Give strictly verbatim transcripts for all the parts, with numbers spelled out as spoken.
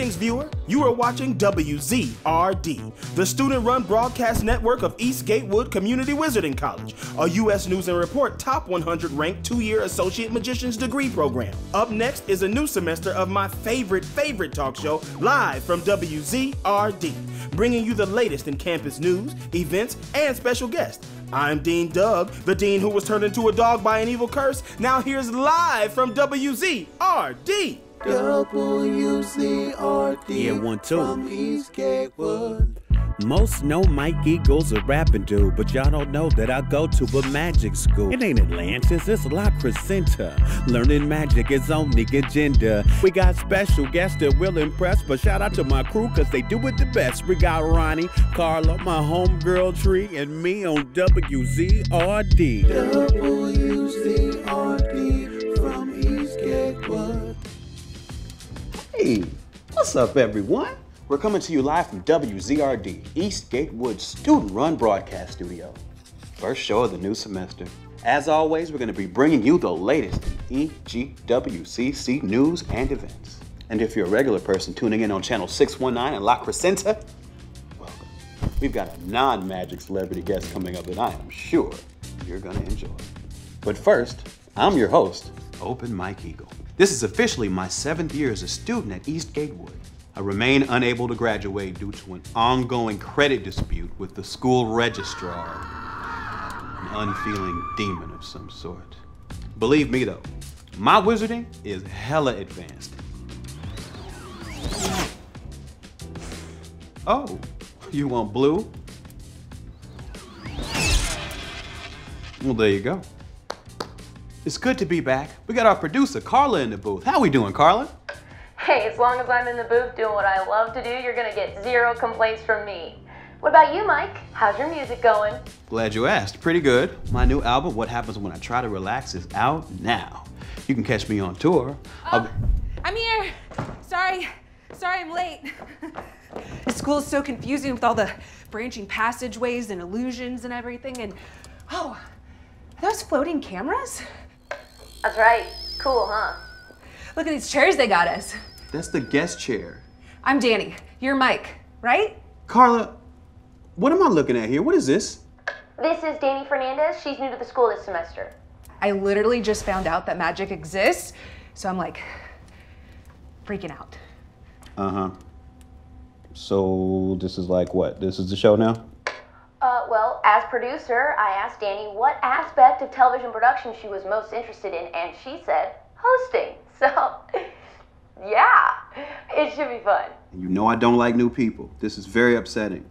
Greetings, viewer. You are watching W Z R D, the student-run broadcast network of East Gatewood Community Wizarding College, a U S News and Report top one hundred ranked two-year Associate Magician's degree program. Up next is a new semester of my favorite, favorite talk show, live from W Z R D, bringing you the latest in campus news, events, and special guests. I'm Dean Doug, the dean who was turned into a dog by an evil curse. Now here's live from W Z R D. W Z R D yeah, one, two. From East Gatewood. Most know Mike Eagle's a rapping dude, but y'all don't know that I go to a magic school. It ain't Atlantis, it's La Crescenta. Learning magic is on the agenda. We got special guests that will impress, but shout out to my crew cause they do it the best. We got Ronnie, Carla, my homegirl Tree, and me on W Z R D. W Z R D from East Gatewood. Hey, what's up everyone? We're coming to you live from W Z R D, East Gatewood student-run broadcast studio. First show of the new semester. As always, we're going to be bringing you the latest in E G W C C news and events. And if you're a regular person tuning in on channel six one nine in La Crescenta, welcome. We've got a non-magic celebrity guest coming up that I am sure you're going to enjoy. But first, I'm your host, Open Mike Eagle. This is officially my seventh year as a student at East Gatewood. I remain unable to graduate due to an ongoing credit dispute with the school registrar, an unfeeling demon of some sort. Believe me though, my wizarding is hella advanced. Oh, you want blue? Well, there you go. It's good to be back. We got our producer, Carla, in the booth. How we doing, Carla? Hey, as long as I'm in the booth doing what I love to do, you're gonna get zero complaints from me. What about you, Mike? How's your music going? Glad you asked. Pretty good. My new album, What Happens When I Try to Relax, is out now. You can catch me on tour. Oh, I'm here. Sorry, sorry I'm late. The school is so confusing with all the branching passageways and illusions and everything. And oh, are those floating cameras? That's right. Cool, huh? Look at these chairs they got us. That's the guest chair. I'm Dani. You're Mike, right? Carla, what am I looking at here? What is this? This is Dani Fernandez. She's new to the school this semester. I literally just found out that magic exists, so I'm like freaking out. Uh-huh. So this is like what? This is the show now? Uh, well, as producer, I asked Dani what aspect of television production she was most interested in, and she said hosting. So, yeah, it should be fun. You know I don't like new people. This is very upsetting.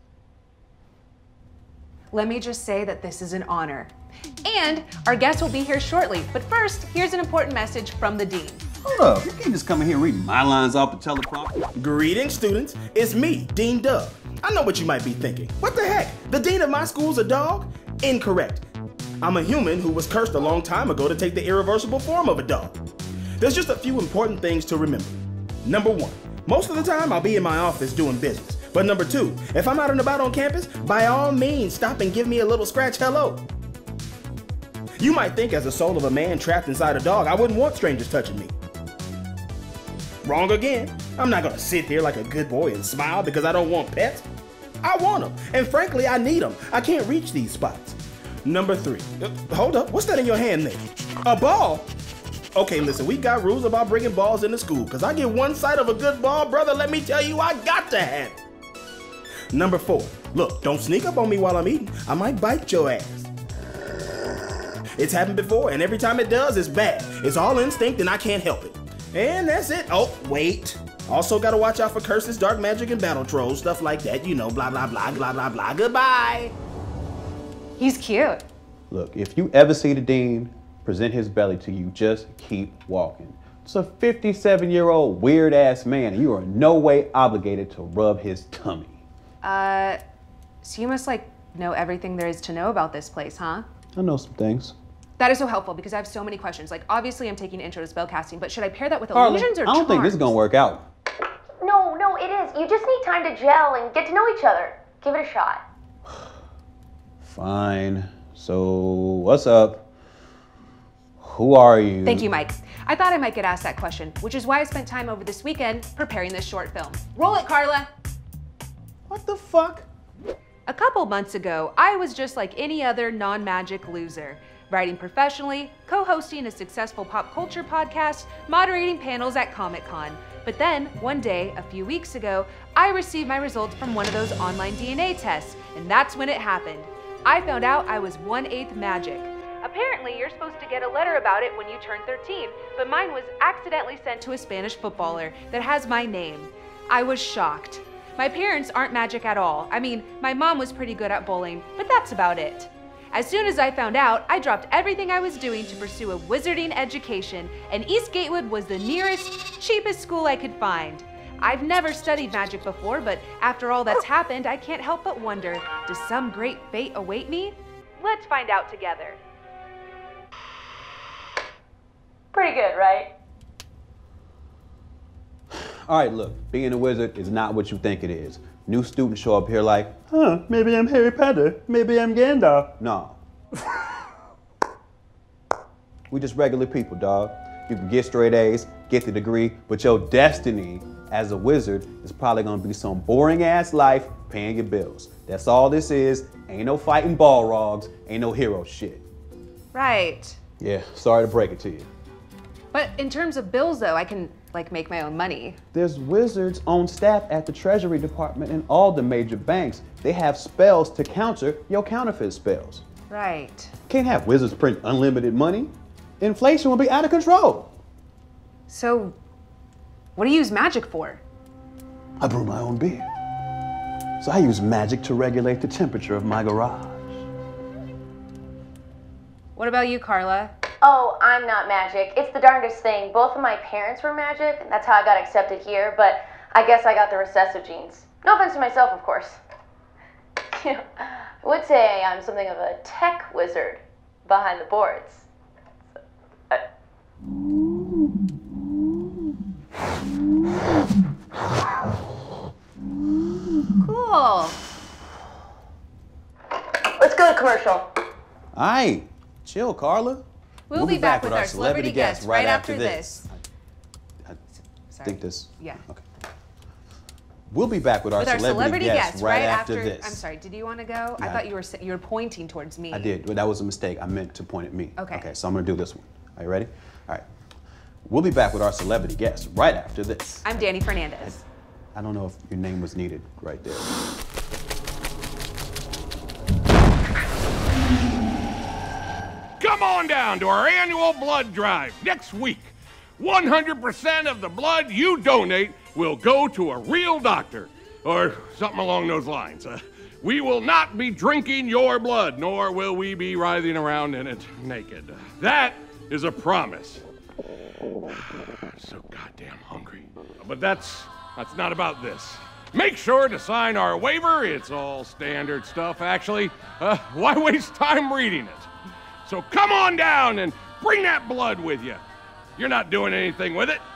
Let me just say that this is an honor. And our guest will be here shortly. But first, here's an important message from the dean. Hold up, you can't just come in here reading my lines off the teleprompter. Greetings, students. It's me, Dean Doug. I know what you might be thinking. What the heck? The dean of my school's a dog? Incorrect. I'm a human who was cursed a long time ago to take the irreversible form of a dog. There's just a few important things to remember. Number one, most of the time I'll be in my office doing business. But number two, if I'm out and about on campus, by all means stop and give me a little scratch hello. You might think as a soul of a man trapped inside a dog, I wouldn't want strangers touching me. Wrong again. I'm not gonna sit here like a good boy and smile because I don't want pets. I want them, and frankly, I need them. I can't reach these spots. Number three, uh, hold up, what's that in your hand there? A ball? Okay, listen, we got rules about bringing balls into school, because I get one sight of a good ball, brother, let me tell you, I got to have it. Number four, look, don't sneak up on me while I'm eating. I might bite your ass. It's happened before, and every time it does, it's bad. It's all instinct, and I can't help it. And that's it. Oh, wait. Also gotta watch out for curses, dark magic, and battle trolls, stuff like that, you know, blah, blah, blah, blah, blah, blah, goodbye. He's cute. Look, if you ever see the dean present his belly to you, just keep walking. It's a fifty-seven-year-old weird-ass man, and you are in no way obligated to rub his tummy. Uh, so you must like know everything there is to know about this place, huh? I know some things. That is so helpful because I have so many questions. Like, obviously I'm taking intro to spellcasting, but should I pair that with Carla, illusions or I don't charms? think this is gonna work out. No, no, it is. You just need time to gel and get to know each other. Give it a shot. Fine. So, what's up? Who are you? Thank you, Mike. I thought I might get asked that question, which is why I spent time over this weekend preparing this short film. Roll it, Carla. What the fuck? A couple months ago, I was just like any other non-magic loser, writing professionally, co-hosting a successful pop culture podcast, moderating panels at Comic-Con. But then, one day, a few weeks ago, I received my results from one of those online D N A tests, and that's when it happened. I found out I was one-eighth magic. Apparently, you're supposed to get a letter about it when you turn thirteen, but mine was accidentally sent to a Spanish footballer that has my name. I was shocked. My parents aren't magic at all. I mean, my mom was pretty good at bowling, but that's about it. As soon as I found out, I dropped everything I was doing to pursue a wizarding education, and East Gatewood was the nearest, cheapest school I could find. I've never studied magic before, but after all that's happened, I can't help but wonder, does some great fate await me? Let's find out together. Pretty good, right? All right, look, being a wizard is not what you think it is. New students show up here like, huh, maybe I'm Harry Potter, maybe I'm Gandalf. No. We just regular people, dog. You can get straight A's, get the degree, but your destiny as a wizard is probably gonna be some boring ass life paying your bills. That's all this is. Ain't no fighting Balrogs, ain't no hero shit. Right. Yeah, sorry to break it to you. But in terms of bills, though, I can, like, make my own money. There's wizards on staff at the Treasury Department and all the major banks. They have spells to counter your counterfeit spells. Right. Can't have wizards print unlimited money. Inflation will be out of control. So, what do you use magic for? I brew my own beer. So I use magic to regulate the temperature of my garage. What about you, Carla? Oh, I'm not magic. It's the darndest thing. Both of my parents were magic, and that's how I got accepted here, but I guess I got the recessive genes. No offense to myself, of course. You know, I would say I'm something of a tech wizard behind the boards. So, I... Cool. Let's go to commercial. All right, chill, Carla. We'll, we'll be, be back, back with our celebrity guests right after this. I, I think this. Yeah. Okay. We'll be back with our, with our celebrity, celebrity guests, guests right, right after, after this. I'm sorry, did you want to go? Yeah, I thought you were you were pointing towards me. I did, but that was a mistake. I meant to point at me. Okay. Okay, so I'm gonna do this one. Are you ready? All right. We'll be back with our celebrity guests right after this. I'm Dani Fernandez. I, I don't know if your name was needed right there. Come on down to our annual blood drive next week. one hundred percent of the blood you donate will go to a real doctor, or something along those lines. Uh, we will not be drinking your blood, nor will we be writhing around in it naked. That is a promise. I'm so goddamn hungry. But that's, that's not about this. Make sure to sign our waiver. It's all standard stuff, actually. Uh, why waste time reading it? So come on down and bring that blood with you. You're not doing anything with it.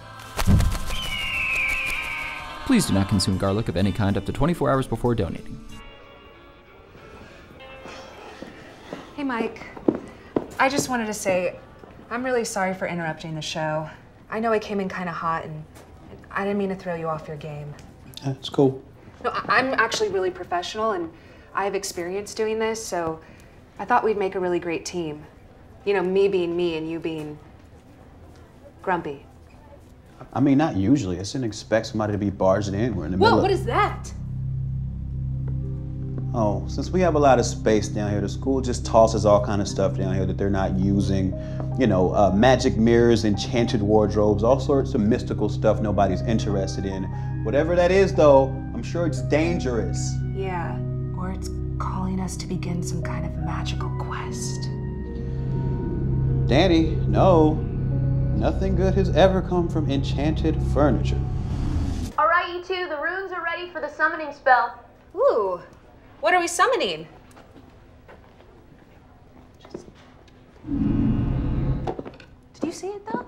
Please do not consume garlic of any kind up to twenty-four hours before donating. Hey, Mike. I just wanted to say, I'm really sorry for interrupting the show. I know I came in kind of hot, and I didn't mean to throw you off your game. That's cool. No, I'm actually really professional, and I have experience doing this, so I thought we'd make a really great team. You know, me being me and you being grumpy. I mean, not usually. I shouldn't expect somebody to be barging in. We're in the middle Whoa, of... what is that? Oh, since we have a lot of space down here, the school just tosses all kind of stuff down here that they're not using. You know, uh, magic mirrors, enchanted wardrobes, all sorts of mystical stuff nobody's interested in. Whatever that is, though, I'm sure it's dangerous. Yeah, or it's calling us to begin some kind of magical quest. Dani, no. Nothing good has ever come from enchanted furniture. All right, you two, the runes are ready for the summoning spell. Ooh, what are we summoning? Did you see it though?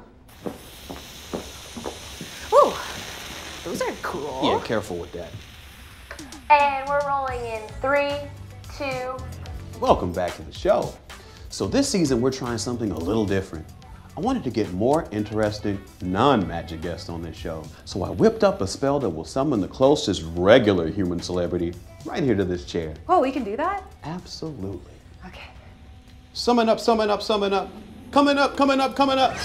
Ooh, those are cool. Yeah, careful with that. And we're rolling in three, two. Welcome back to the show. So this season, we're trying something a little different. I wanted to get more interesting non-magic guests on this show, so I whipped up a spell that will summon the closest regular human celebrity right here to this chair. Oh, we can do that? Absolutely. Okay. Summon up, summon up, summon up. Coming up, coming up, coming up.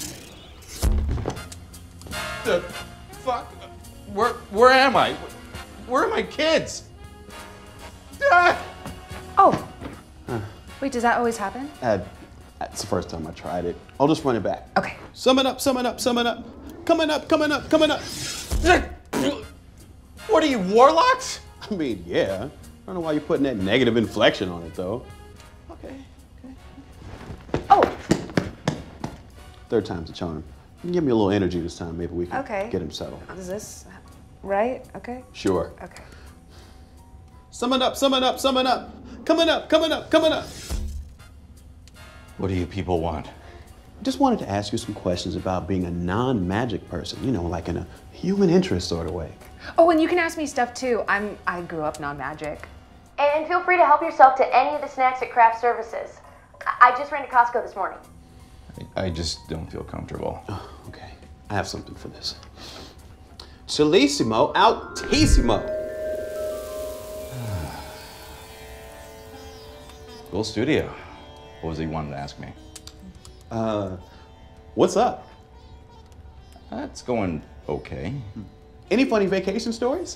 The fuck? Where, where am I? Where are my kids? Ah! Oh. Huh. Wait, does that always happen? Uh, that's the first time I tried it. I'll just run it back. Okay. Summon up, summon up, summon up. Coming up, coming up, coming up. What are you, warlocks? I mean, yeah. I don't know why you're putting that negative inflection on it, though. Okay. Okay. Oh. Third time's a charm. Give me a little energy this time. Maybe we can okay. get him settled. Is this right? Okay. Sure. Okay. Summon up, summon up, summon up. Coming up, coming up, coming up. What do you people want? Just wanted to ask you some questions about being a non-magic person, you know, like in a human interest sort of way. Oh, and you can ask me stuff too. I'm, I grew up non-magic. And feel free to help yourself to any of the snacks at Craft Services. I just ran to Costco this morning. I, I just don't feel comfortable. Oh, okay. I have something for this. Chilissimo, altissimo. Cool studio. What was he wanting to ask me? Uh, what's up? That's going okay. Any funny vacation stories?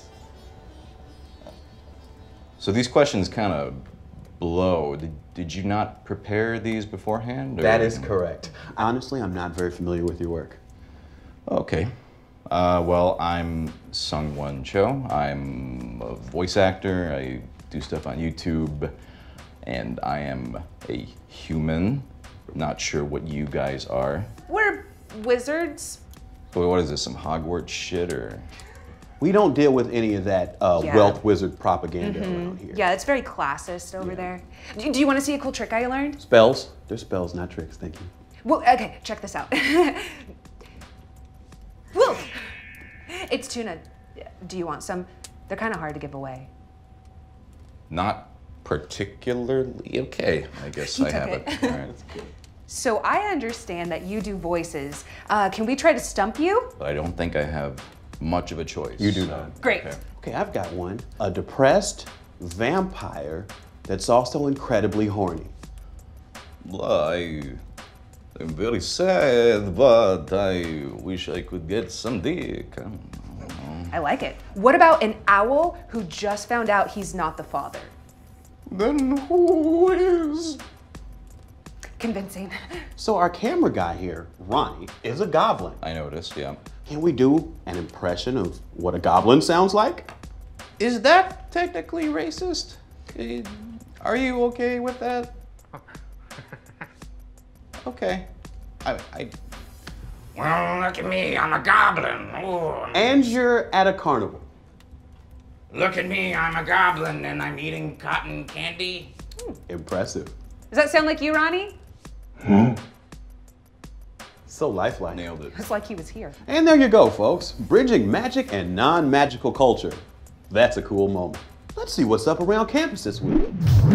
So these questions kind of blow. Did, did you not prepare these beforehand? Or? That is correct. Honestly, I'm not very familiar with your work. Okay. Uh, well, I'm Sungwon Cho. I'm a voice actor. I do stuff on YouTube. And I am a human. Not sure what you guys are. We're wizards. But what is this, some Hogwarts shit or? We don't deal with any of that uh, Yeah. wealth wizard propaganda Mm-hmm. around here. Yeah, it's very classist over Yeah. there. Do, do you want to see a cool trick I learned? Spells? They're spells, not tricks, thank you. Well, okay, check this out. Whoa! It's tuna. Do you want some? They're kind of hard to give away. Not particularly. Okay, I guess I have it. it. All right, that's good. So I understand that you do voices. Uh, can we try to stump you? But I don't think I have much of a choice. You do not. Great. Okay. Okay, I've got one. A depressed vampire that's also incredibly horny. Well, I am very sad, but I wish I could get some dick. I don't know. I like it. What about an owl who just found out he's not the father? Then who is? Convincing. So our camera guy here, Ronnie, is a goblin. I noticed, yeah. Can we do an impression of what a goblin sounds like? Is that technically racist? Eh, Are you okay with that? Okay. I, I Well, look at me, I'm a goblin. Ooh. And you're at a carnival. Look at me, I'm a goblin and I'm eating cotton candy. Impressive. Does that sound like you, Ronnie? So lifelike. nailed it. It's like he was here. And there you go, folks. Bridging magic and non-magical culture. That's a cool moment. Let's see what's up around campus this week.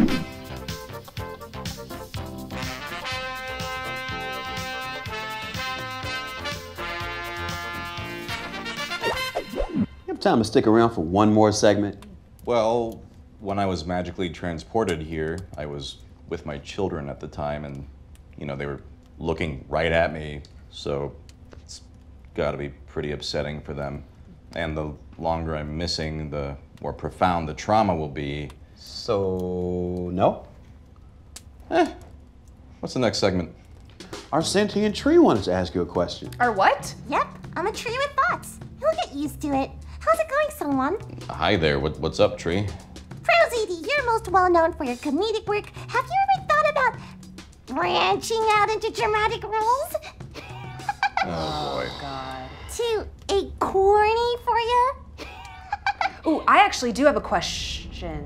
You have time to stick around for one more segment? Well, when I was magically transported here, I was with my children at the time, and you know they were looking right at me, so it's got to be pretty upsetting for them. And the longer I'm missing, the more profound the trauma will be. So, no? Eh. What's the next segment? Our sentient tree wanted to ask you a question. Or what? Yep, I'm a tree with thoughts. You'll get used to it. How's it going, Sungwon? Hi there. What, what's up, Tree? ProZD, you're most well known for your comedic work. Have you ever thought about branching out into dramatic roles? Oh boy. God. Too a corny for you? Ooh, I actually do have a question.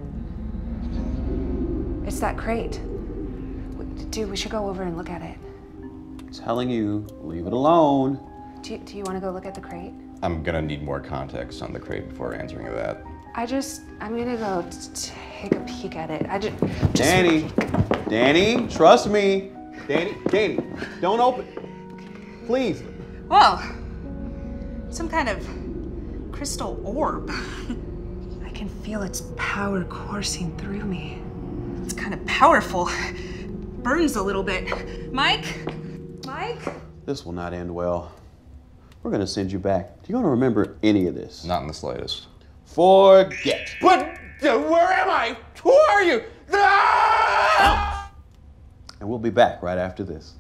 It's that crate. Dude, we should go over and look at it. Telling you, leave it alone. Do, do you want to go look at the crate? I'm gonna need more context on the crate before answering that. I just, I'm gonna go t- take a peek at it. I just, just Dani, Dani, trust me. Dani, Dani, don't open. Please. Whoa. Some kind of crystal orb. I can feel its power coursing through me. It's kind of powerful. Burns a little bit. Mike? Mike? This will not end well. We're gonna send you back. Do you want to remember any of this? Not in the slightest. Forget. But uh, where am I? Who are you? Ah! And we'll be back right after this.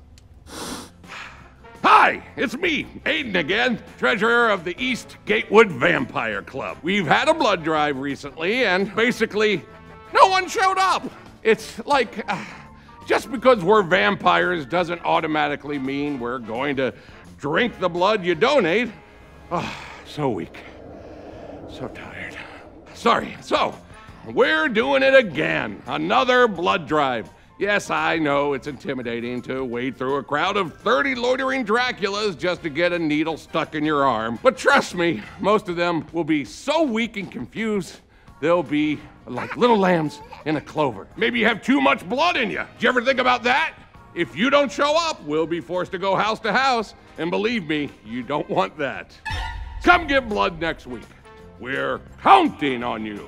Hi, it's me, Aiden again, treasurer of the East Gatewood Vampire Club. We've had a blood drive recently, and basically, no one showed up. It's like, uh, just because we're vampires doesn't automatically mean we're going to drink the blood you donate. Oh, so weak, so tired. Sorry, so, we're doing it again. Another blood drive. Yes, I know it's intimidating to wade through a crowd of thirty loitering Draculas just to get a needle stuck in your arm. But trust me, most of them will be so weak and confused, they'll be like little lambs in a clover. Maybe you have too much blood in you. Did you ever think about that? If you don't show up, we'll be forced to go house to house. And believe me, you don't want that. Come give blood next week. We're counting on you.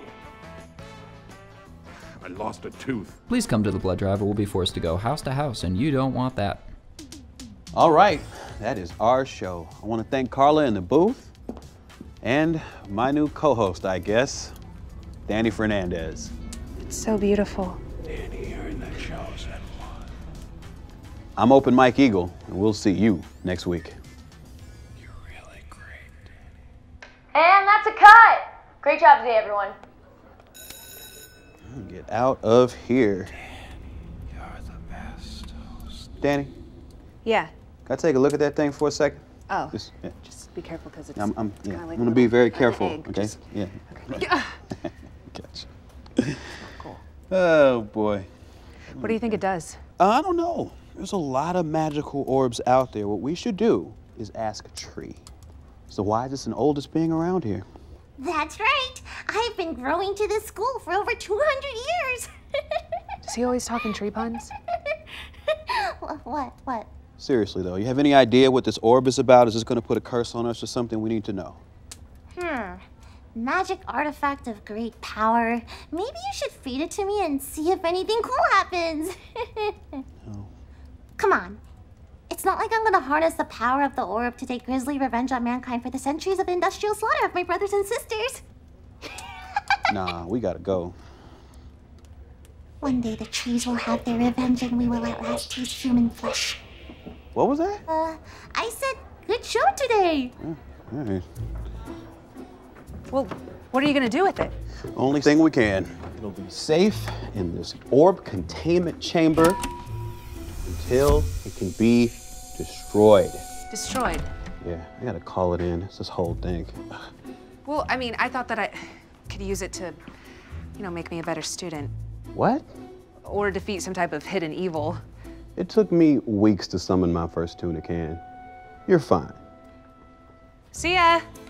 I lost a tooth. Please come to the blood drive or we'll be forced to go house to house, and you don't want that. All right, that is our show. I want to thank Carla in the booth and my new co-host, I guess, Dani Fernandez. It's so beautiful. Dani, you're in the chosen one. I'm Open Mike Eagle, and we'll see you next week. You're really great, Dani. And that's a cut. Great job today, everyone. Get out of here. Dani, you're the best host. Dani, Yeah. can I take a look at that thing for a second? Oh. Just, yeah. Just be careful because it's. I'm, I'm, it's yeah, kinda like I'm gonna a be little- very like an careful, egg. okay? Just- Yeah. okay. Gotcha. Cool. Oh, boy. What do you think it does? Uh, I don't know. There's a lot of magical orbs out there. What we should do is ask a tree. It's the wisest and oldest being around here. That's right. I've been growing to this school for over two hundred years. Does he always talk in tree puns? What? What? What? Seriously, though, you have any idea what this orb is about? Is this going to put a curse on us or something we need to know? Hmm. Magic artifact of great power. Maybe you should feed it to me and see if anything cool happens. No. Come on. It's not like I'm gonna harness the power of the orb to take grisly revenge on mankind for the centuries of industrial slaughter of my brothers and sisters. Nah, we gotta go. One day the trees will have their revenge and we will at last taste human flesh. What was that? Uh, I said, good show today. All right. Well, what are you gonna do with it? Only thing we can. It'll be safe in this orb containment chamber until it can be destroyed. Destroyed. Yeah, I gotta call it in. It's this whole thing. Well, I mean, I thought that I could use it to, you know, make me a better student. What? Or defeat some type of hidden evil. It took me weeks to summon my first tuna can. You're fine. See ya!